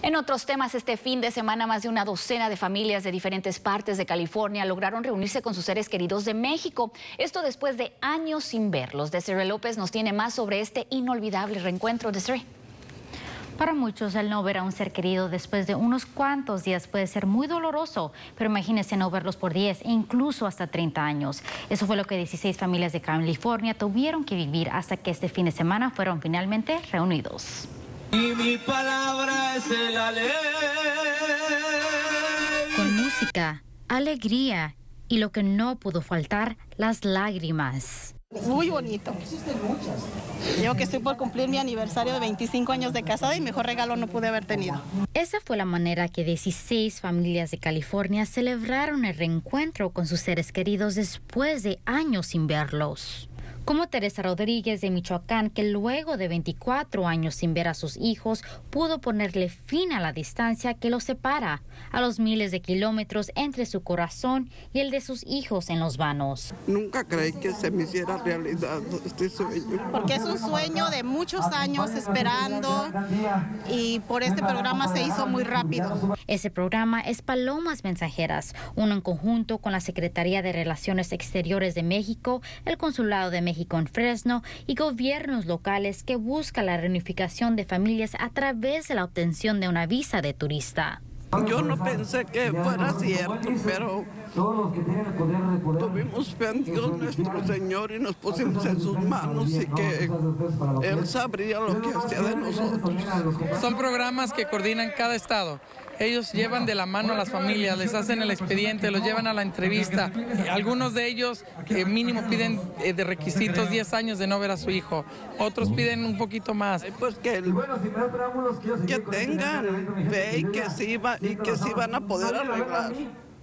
En otros temas, este fin de semana más de una docena de familias de diferentes partes de California lograron reunirse con sus seres queridos de México. Esto después de años sin verlos. Desiree López nos tiene más sobre este inolvidable reencuentro. Desiree. Para muchos, el no ver a un ser querido después de unos cuantos días puede ser muy doloroso, pero imagínense no verlos por 10 e incluso hasta 30 años. Eso fue lo que 16 familias de California tuvieron que vivir hasta que este fin de semana fueron finalmente reunidos. Y mi palabra es la ley. Con música, alegría y lo que no pudo faltar, las lágrimas. Muy bonito. Yo que estoy por cumplir mi aniversario de 25 años de casada y mejor regalo no pude haber tenido. Esa fue la manera que 16 familias de California celebraron el reencuentro con sus seres queridos después de años sin verlos. Como Teresa Rodríguez de Michoacán, que luego de 24 años sin ver a sus hijos, pudo ponerle fin a la distancia que los separa, a los miles de kilómetros entre su corazón y el de sus hijos en los vanos. Nunca creí que se me hiciera realidad este sueño. Porque es un sueño de muchos años esperando y por este programa se hizo muy rápido. Ese programa es Palomas Mensajeras, uno en conjunto con la Secretaría de Relaciones Exteriores de México, el Consulado de México en Fresno y gobiernos locales que busca la reunificación de familias a través de la obtención de una visa de turista. Yo no pensé que fuera cierto, pero tuvimos fe en Dios nuestro Señor y nos pusimos en sus manos y que Él sabría lo que hacía de nosotros. Son programas que coordinan cada estado. Ellos llevan de la mano a las familias, les hacen el expediente, los llevan a la entrevista. Algunos de ellos mínimo piden de requisitos 10 años de no ver a su hijo. Otros piden un poquito más. Pues que tengan fe y que sí van a poder arreglar.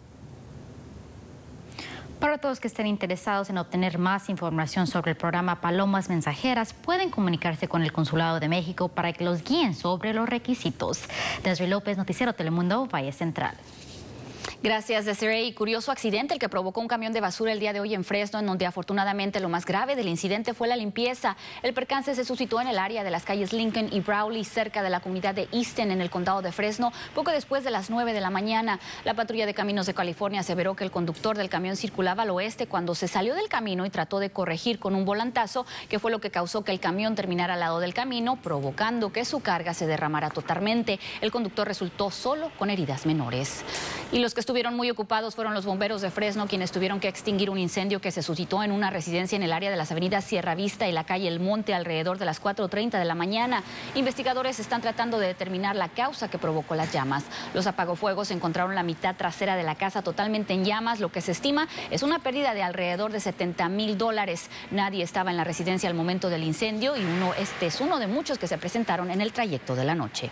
Para todos que estén interesados en obtener más información sobre el programa Palomas Mensajeras, pueden comunicarse con el Consulado de México para que los guíen sobre los requisitos. Desiree López, Noticiero Telemundo, Valle Central. Gracias, Desiree. Curioso accidente el que provocó un camión de basura el día de hoy en Fresno, en donde afortunadamente lo más grave del incidente fue la limpieza. El percance se suscitó en el área de las calles Lincoln y Brawley, cerca de la comunidad de Easton, en el condado de Fresno, poco después de las 9 de la mañana. La patrulla de Caminos de California aseveró que el conductor del camión circulaba al oeste cuando se salió del camino y trató de corregir con un volantazo, que fue lo que causó que el camión terminara al lado del camino, provocando que su carga se derramara totalmente. El conductor resultó solo con heridas menores. Y los que estuvieron muy ocupados fueron los bomberos de Fresno, quienes tuvieron que extinguir un incendio que se suscitó en una residencia en el área de las avenidas Sierra Vista y la calle El Monte alrededor de las 4:30 de la mañana. Investigadores están tratando de determinar la causa que provocó las llamas. Los apagafuegos encontraron la mitad trasera de la casa totalmente en llamas, lo que se estima es una pérdida de alrededor de $70,000. Nadie estaba en la residencia al momento del incendio y este es uno de muchos que se presentaron en el trayecto de la noche.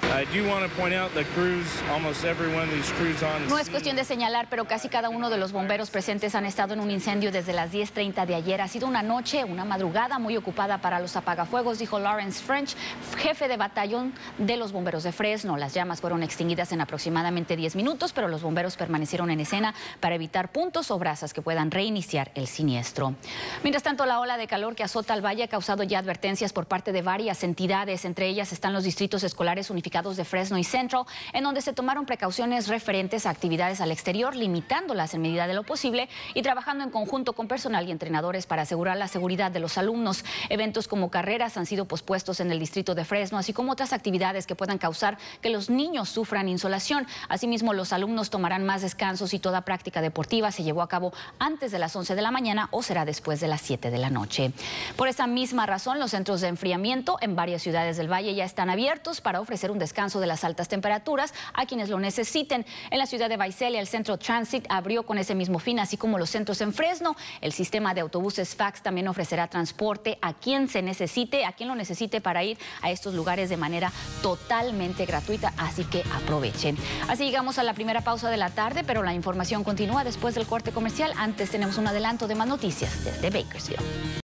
No es cuestión de señalar, pero casi cada uno de los bomberos presentes han estado en un incendio desde las 10:30 de ayer. Ha sido una noche, una madrugada muy ocupada para los apagafuegos, dijo Lawrence French, jefe de batallón de los bomberos de Fresno. Las llamas fueron extinguidas en aproximadamente 10 minutos, pero los bomberos permanecieron en escena para evitar puntos o brasas que puedan reiniciar el siniestro. Mientras tanto, la ola de calor que azota al valle ha causado ya advertencias por parte de varias entidades. Entre ellas están los distritos escolares unificados de Fresno y Central, en donde se tomaron precauciones referentes a actividades al exterior, limitándolas en medida de lo posible y trabajando en conjunto con personal y entrenadores para asegurar la seguridad de los alumnos. Eventos como carreras han sido pospuestos en el distrito de Fresno, así como otras actividades que puedan causar que los niños sufran insolación. Asimismo, los alumnos tomarán más descansos y toda práctica deportiva se llevó a cabo antes de las 11 de la mañana o será después de las 7 de la noche. Por esa misma razón, los centros de enfriamiento en varias ciudades del valle ya están abiertos para ofrecer un descanso de las altas temperaturas a quienes lo necesiten. En la ciudad de Visalia, el Centro Transit abrió con ese mismo fin, así como los centros en Fresno. El sistema de autobuses FAX también ofrecerá transporte a quien lo necesite para ir a estos lugares de manera totalmente gratuita, así que aprovechen. Así llegamos a la primera pausa de la tarde, pero la información continúa después del corte comercial. Antes tenemos un adelanto de más noticias desde Bakersfield.